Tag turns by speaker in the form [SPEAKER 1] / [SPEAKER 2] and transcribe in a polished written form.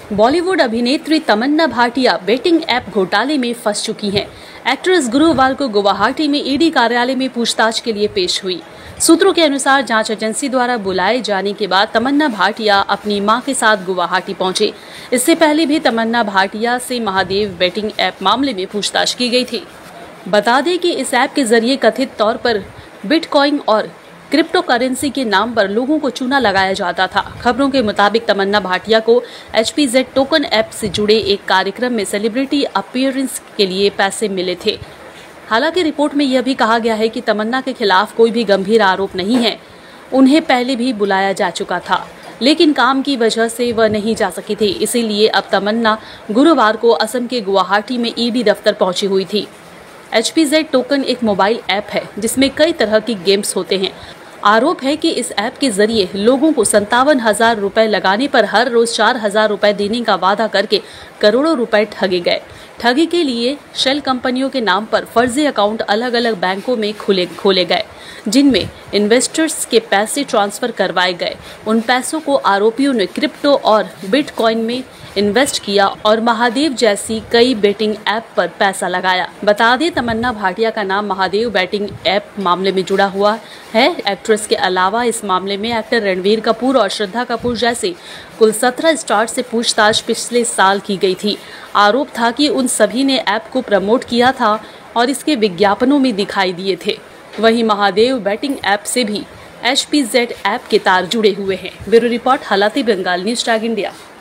[SPEAKER 1] बॉलीवुड अभिनेत्री तमन्ना Bhatia betting app घोटाले में फंस चुकी हैं। एक्ट्रेस गुरुवार को गुवाहाटी में ईडी कार्यालय में पूछताछ के लिए पेश हुई। सूत्रों के अनुसार जांच एजेंसी द्वारा बुलाए जाने के बाद तमन्ना भाटिया अपनी मां के साथ गुवाहाटी पहुंचे। इससे पहले भी तमन्ना भाटिया से महादेव बेटिंग ऐप मामले में पूछताछ की गई थी। बता दें कि इस ऐप के जरिए कथित तौर पर बिटकॉइन और क्रिप्टो करेंसी के नाम पर लोगों को चूना लगाया जाता था। खबरों के मुताबिक तमन्ना भाटिया को HPZ टोकन ऐप से जुड़े एक कार्यक्रम में सेलिब्रिटी अपीयरेंस के लिए पैसे मिले थे। हालांकि रिपोर्ट में यह भी कहा गया है कि तमन्ना के खिलाफ कोई भी गंभीर आरोप नहीं है। उन्हें पहले भी बुलाया जा चुका था, लेकिन काम की वजह से वह नहीं जा सकी थी। इसीलिए अब तमन्ना गुरुवार को असम के गुवाहाटी में ईडी दफ्तर पहुंची हुई थी। HPZ टोकन एक मोबाइल ऐप है जिसमें कई तरह की गेम्स होते हैं। आरोप है कि इस ऐप के जरिए लोगों को 57,000 रुपए लगाने पर हर रोज 4,000 रुपए देने का वादा करके करोड़ों रुपए ठगे गए। ठगी के लिए शेल कंपनियों के नाम पर फर्जी अकाउंट अलग अलग बैंकों में खोले गए, जिनमें इन्वेस्टर्स के पैसे ट्रांसफर करवाए गए। उन पैसों को आरोपियों ने क्रिप्टो और बिटकॉइन में इन्वेस्ट किया और महादेव जैसी कई बेटिंग ऐप पर पैसा लगाया। बता दें, तमन्ना भाटिया का नाम महादेव बेटिंग ऐप मामले में जुड़ा हुआ है। एक्ट्रेस के अलावा इस मामले में एक्टर रणवीर कपूर और श्रद्धा कपूर जैसे कुल 17 स्टार से पूछताछ पिछले साल की गई थी। आरोप था कि उन सभी ने ऐप को प्रमोट किया था और इसके विज्ञापनों में दिखाई दिए थे। वहीं महादेव बेटिंग ऐप से भी HPZ ऐप के तार जुड़े हुए हैं। ब्यूरो रिपोर्ट, हालाती बंगाल, न्यूज़ टैग इंडिया।